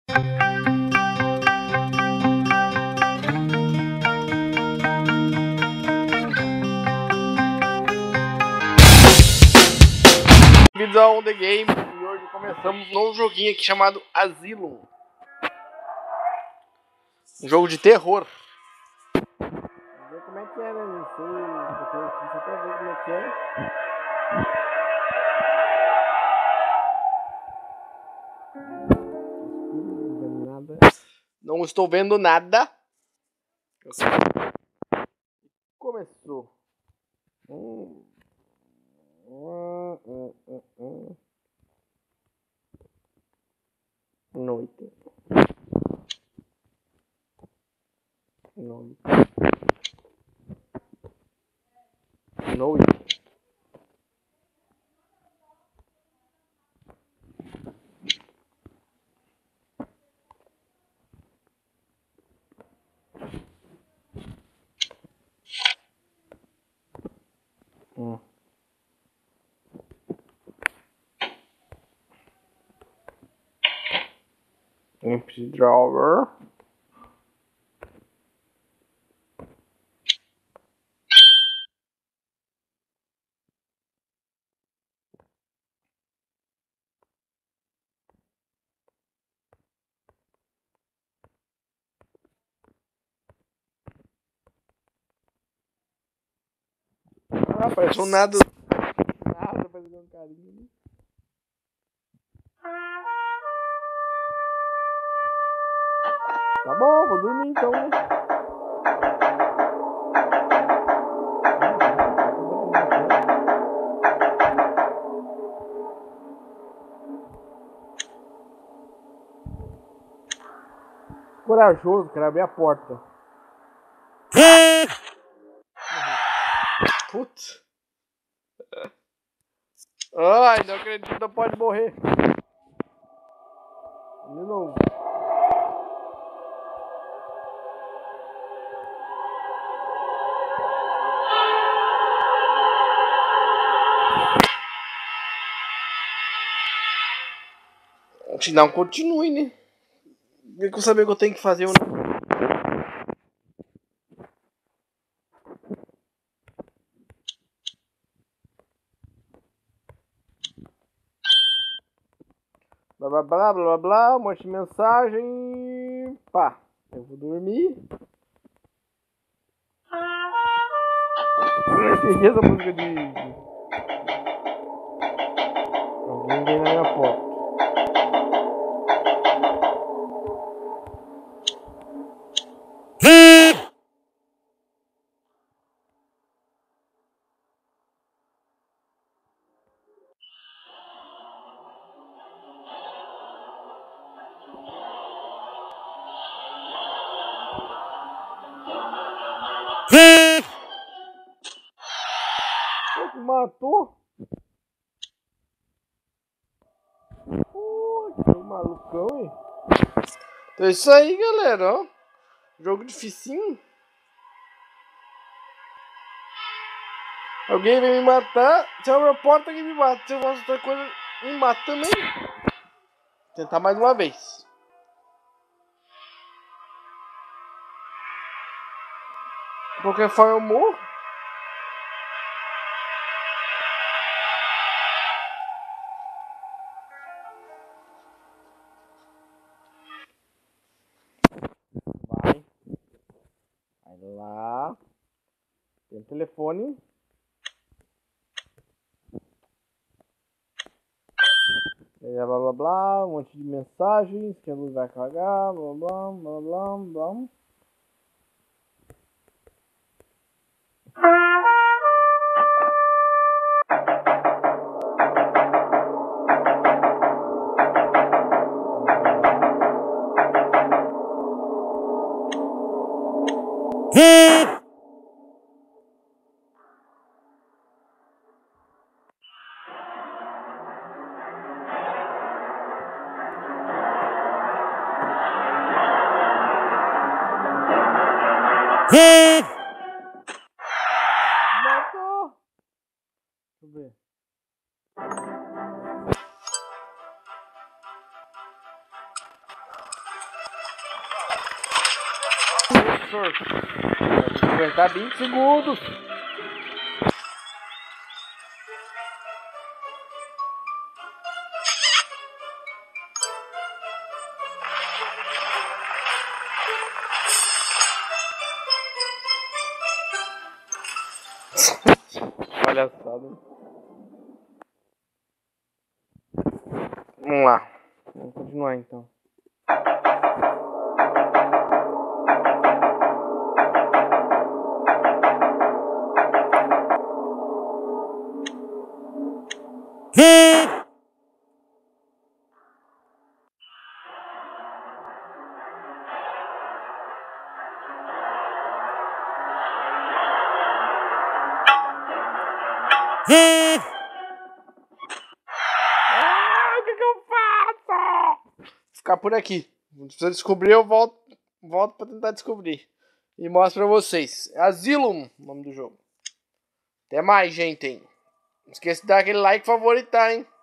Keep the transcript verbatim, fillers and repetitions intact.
Bem-vindos ao The Game e hoje começamos um novo joguinho aqui chamado Asylum. Um jogo de terror. Vamos ver como é que é, né? Não sei, eu tenho aqui só pra ver como é que é. Não estou vendo nada. Começou. Hum. Hum, hum, hum, hum. Noite. Noite. Noite. Hum. Empty drawer. Ah, parece um nada. Nada, parece um carinho. Tá bom, vou dormir então, né? Corajoso, quero abrir a porta. Putz. Ai, não acredito, não pode morrer. De novo. Se não, continue, né? Tem que eu saber o que eu tenho que fazer ou não. Blá blá blá blá blá blá, um monte de mensagem. Pá, eu vou dormir. Eu entendi essa música de. Alguém vem na minha porta. Pô, matou? Pô, que malucão, hein? Então é isso aí, galera, ó. Jogo dificinho. Alguém vem me matar. Se eu abrir a porta, alguém me mata. Se eu faço outra coisa, me mata também. Vou tentar mais uma vez. De qualquer forma, eu morro. Vai. Vai lá. Tem um telefone. Blá blá blá blá. Um monte de mensagens. Que a luz vai cagar. Blá blá blá blá blá. Matou! Deixa eu ver. professor. Vai ter que aguentar vinte segundos. Palhaçada. Vamos lá. Vamos continuar então. Ah, o que que eu faço? Ficar por aqui. Se eu descobrir, eu volto, volto pra tentar descobrir. E mostro pra vocês. Asylum, o nome do jogo. Até mais, gente. Não esqueça de dar aquele like e favoritar, hein?